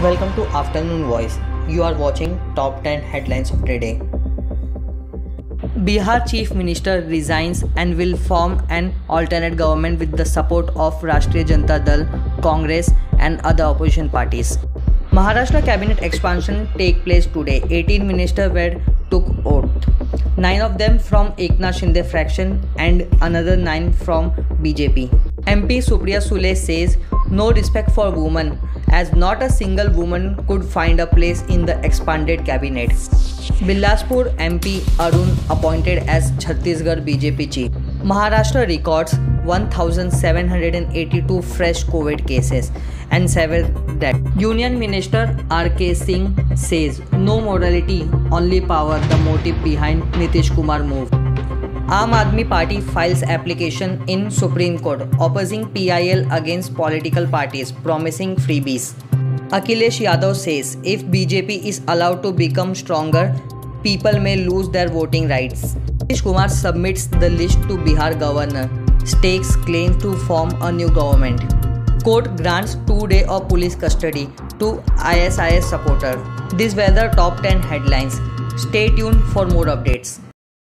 Welcome to Afternoon Voice. You are watching top 10 headlines of the day. Bihar Chief Minister resigns and will form an alternate government with the support of Rashtriya Janata Dal, Congress and other opposition parties. Maharashtra cabinet expansion take place today. 18 ministers took oath. 9 of them from Eknath Shinde fraction and another 9 from BJP. MP Supriya Sule says no respect for women as not a single woman could find a place in the expanded cabinet. Bilaspur MP Arun appointed as Chhattisgarh BJP chief. Maharashtra records 1,782 fresh COVID cases and 7 deaths. Union Minister R.K. Singh says no morality, only power the motive behind Nitish Kumar move. Aam Aadmi Party files application in Supreme Court opposing PIL against political parties promising freebies. Akhilesh Yadav says if BJP is allowed to become stronger, people may lose their voting rights. Nitish Kumar submits the list to Bihar governor, stakes claim to form a new government. Court grants 2 days of police custody to ISIS supporter. These were the top 10 headlines. Stay tuned for more updates.